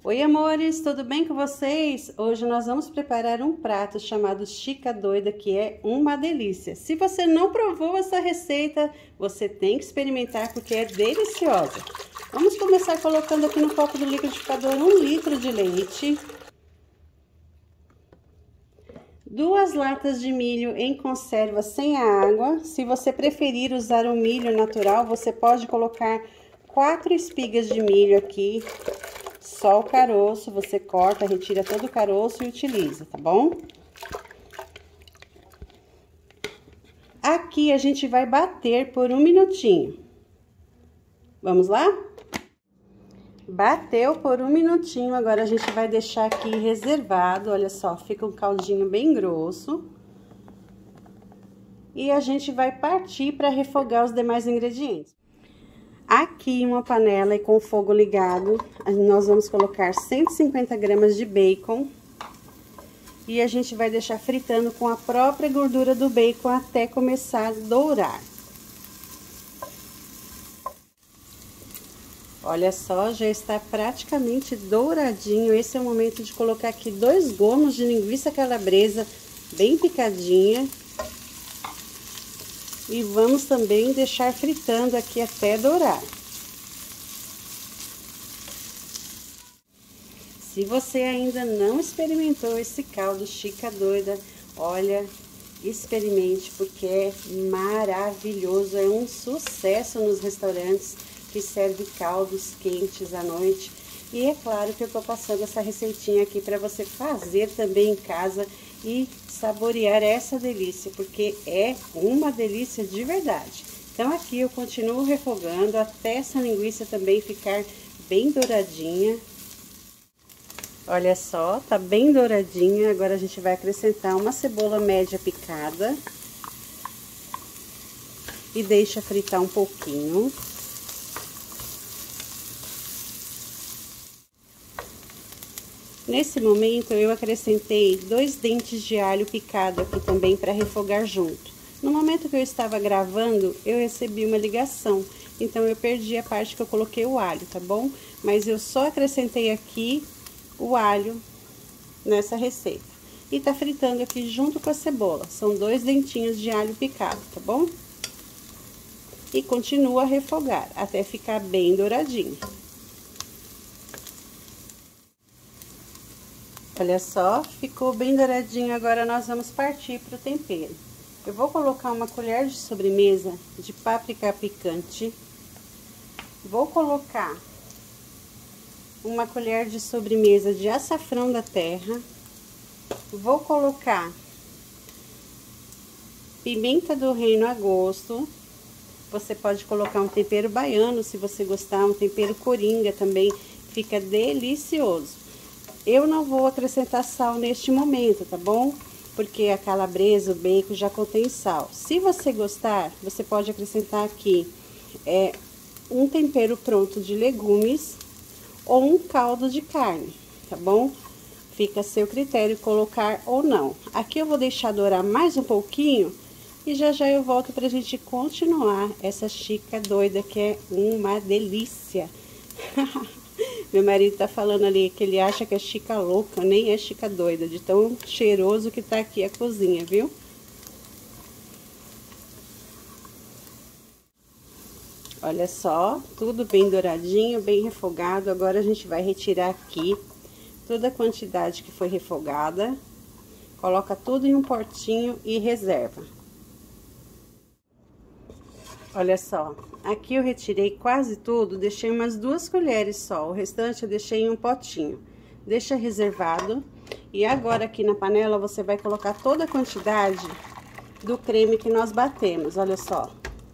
Oi, amores, tudo bem com vocês? Hoje nós vamos preparar um prato chamado Chica Doida, que é uma delícia. Se você não provou essa receita, você tem que experimentar porque é deliciosa. Vamos começar colocando aqui no copo do liquidificador 1 litro de leite, 2 latas de milho em conserva sem a água. Se você preferir usar o milho natural, você pode colocar 4 espigas de milho aqui. Só o caroço, você corta, retira todo o caroço e utiliza, tá bom? Aqui a gente vai bater por 1 minutinho. Vamos lá? Bateu por 1 minutinho, agora a gente vai deixar aqui reservado, olha só, fica um caldinho bem grosso. E a gente vai partir para refogar os demais ingredientes. Aqui uma panela e com o fogo ligado, nós vamos colocar 150 gramas de bacon. E a gente vai deixar fritando com a própria gordura do bacon até começar a dourar. Olha só, já está praticamente douradinho. Esse é o momento de colocar aqui 2 gomos de linguiça calabresa bem picadinha. E vamos também deixar fritando aqui até dourar. Se você ainda não experimentou esse caldo Chica Doida, olha, experimente porque é maravilhoso, é um sucesso nos restaurantes que serve caldos quentes à noite. E é claro que eu tô passando essa receitinha aqui para você fazer também em casa e saborear essa delícia, porque é uma delícia de verdade. Então aqui eu continuo refogando até essa linguiça também ficar bem douradinha. Olha só, tá bem douradinha. Agora a gente vai acrescentar uma cebola média picada e deixa fritar um pouquinho. Nesse momento, eu acrescentei 2 dentes de alho picado aqui também para refogar junto. No momento que eu estava gravando, eu recebi uma ligação, então eu perdi a parte que eu coloquei o alho, tá bom? Mas eu só acrescentei aqui o alho nessa receita. E tá fritando aqui junto com a cebola, são 2 dentinhos de alho picado, tá bom? E continua a refogar até ficar bem douradinho. Olha só, ficou bem douradinho, agora nós vamos partir para o tempero. Eu vou colocar uma colher de sobremesa de páprica picante. Vou colocar uma colher de sobremesa de açafrão da terra. Vou colocar pimenta do reino a gosto. Você pode colocar um tempero baiano, se você gostar, um tempero coringa também, fica delicioso. Eu não vou acrescentar sal neste momento, tá bom? Porque a calabresa, o bacon já contém sal. Se você gostar, você pode acrescentar aqui um tempero pronto de legumes ou um caldo de carne, tá bom? Fica a seu critério colocar ou não. Aqui eu vou deixar dourar mais um pouquinho e já já eu volto pra gente continuar essa Chica Doida, que é uma delícia. Meu marido tá falando ali que ele acha que é Chica louca, nem é Chica Doida, de tão cheiroso que tá aqui a cozinha, viu? Olha só, tudo bem douradinho, bem refogado. Agora a gente vai retirar aqui toda a quantidade que foi refogada. Coloca tudo em um potinho e reserva. Olha só, aqui eu retirei quase tudo, deixei umas 2 colheres só, o restante eu deixei em um potinho. Deixa reservado. E agora aqui na panela você vai colocar toda a quantidade do creme que nós batemos, olha só.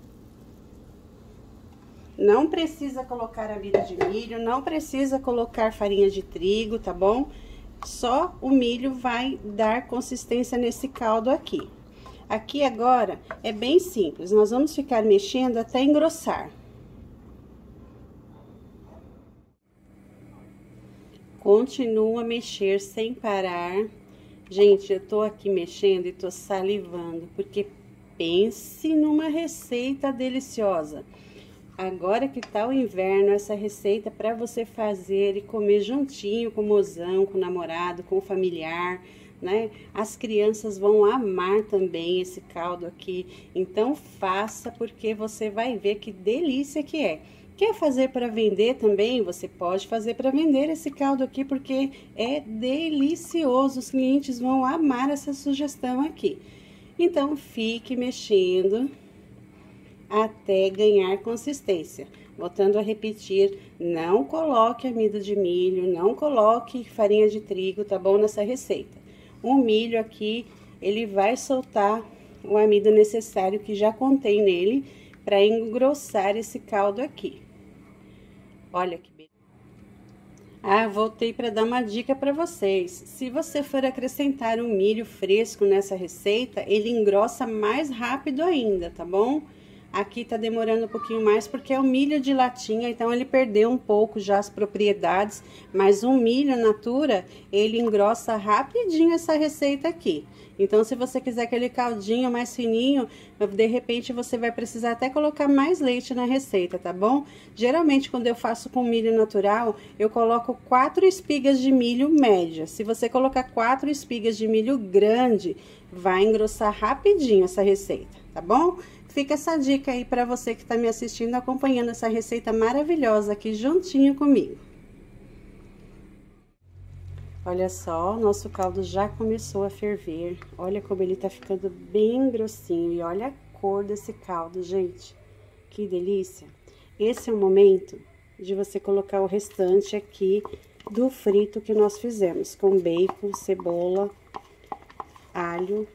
Não precisa colocar amido de milho, não precisa colocar farinha de trigo, tá bom? Só o milho vai dar consistência nesse caldo aqui. Aqui agora é bem simples, nós vamos ficar mexendo até engrossar. Continua a mexer sem parar. Gente, eu tô aqui mexendo e tô salivando, porque pense numa receita deliciosa. Agora que tá o inverno, essa receita para você fazer e comer juntinho com o mozão, com o namorado, com o familiar, né? As crianças vão amar também esse caldo aqui. Então faça, porque você vai ver que delícia que é. Quer fazer para vender também? Você pode fazer para vender esse caldo aqui, porque é delicioso. Os clientes vão amar essa sugestão aqui. Então fique mexendo até ganhar consistência. Voltando a repetir, não coloque amido de milho, não coloque farinha de trigo, tá bom? Nessa receita. O milho aqui, ele vai soltar o amido necessário que já contém nele para engrossar esse caldo aqui. Olha que beleza. Ah, voltei para dar uma dica para vocês. Se você for acrescentar um milho fresco nessa receita, ele engrossa mais rápido ainda, tá bom? Aqui tá demorando um pouquinho mais porque é o milho de latinha, então ele perdeu um pouco já as propriedades, mas o milho natura, ele engrossa rapidinho essa receita aqui. Então, se você quiser aquele caldinho mais fininho, de repente você vai precisar até colocar mais leite na receita, tá bom? Geralmente, quando eu faço com milho natural, eu coloco 4 espigas de milho média. Se você colocar 4 espigas de milho grande, vai engrossar rapidinho essa receita, tá bom? Fica essa dica aí para você que está me assistindo, acompanhando essa receita maravilhosa aqui juntinho comigo. Olha só, nosso caldo já começou a ferver. Olha como ele tá ficando bem grossinho. E olha a cor desse caldo, gente. Que delícia. Esse é o momento de você colocar o restante aqui do frito que nós fizemos. Com bacon, cebola, alho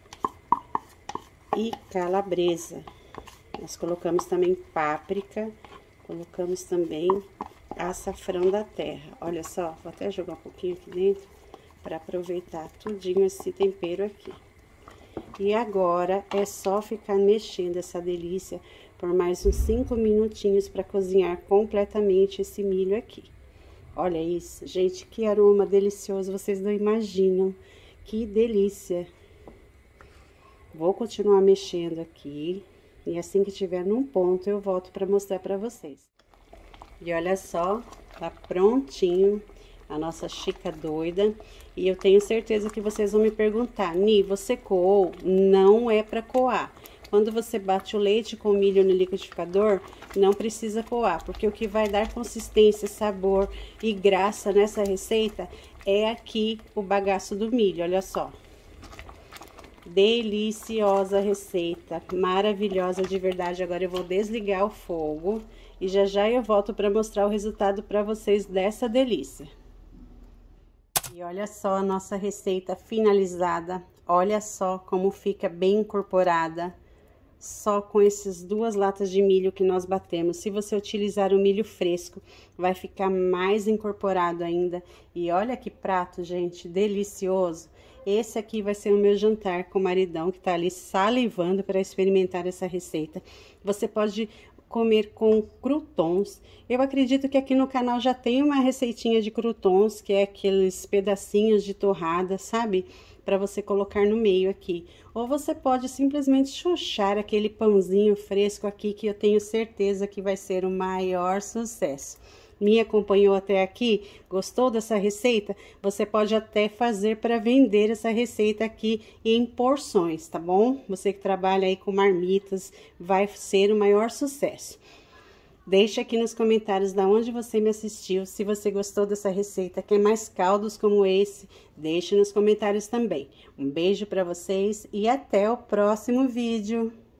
e calabresa. Nós colocamos também páprica, colocamos também açafrão da terra. Olha só, vou até jogar um pouquinho aqui dentro para aproveitar tudinho esse tempero aqui. E agora é só ficar mexendo essa delícia por mais uns 5 minutinhos para cozinhar completamente esse milho aqui. Olha isso, gente, que aroma delicioso, vocês não imaginam. Que delícia! Vou continuar mexendo aqui e assim que tiver num ponto eu volto para mostrar para vocês. E olha só, tá prontinho a nossa chica doida. E eu tenho certeza que vocês vão me perguntar, Ni, você coou? Não é para coar. Quando você bate o leite com o milho no liquidificador, não precisa coar, porque o que vai dar consistência, sabor e graça nessa receita é aqui o bagaço do milho, olha só. Deliciosa receita, maravilhosa de verdade. Agora eu vou desligar o fogo e já eu volto para mostrar o resultado para vocês dessa delícia. E olha só a nossa receita finalizada. Olha só como fica bem incorporada, só com essas 2 latas de milho que nós batemos. Se você utilizar o milho fresco, vai ficar mais incorporado ainda. E olha que prato, gente, delicioso. Esse aqui vai ser o meu jantar com o maridão, que tá ali salivando para experimentar essa receita. Você pode comer com croutons. Eu acredito que aqui no canal já tem uma receitinha de croutons, que é aqueles pedacinhos de torrada, sabe? Para você colocar no meio aqui. Ou você pode simplesmente chuchar aquele pãozinho fresco aqui, que eu tenho certeza que vai ser o maior sucesso. Me acompanhou até aqui? Gostou dessa receita? Você pode até fazer para vender essa receita aqui em porções, tá bom? Você que trabalha aí com marmitas, vai ser o maior sucesso. Deixa aqui nos comentários da onde você me assistiu, se você gostou dessa receita, quer mais caldos como esse, deixe nos comentários também. Um beijo para vocês e até o próximo vídeo.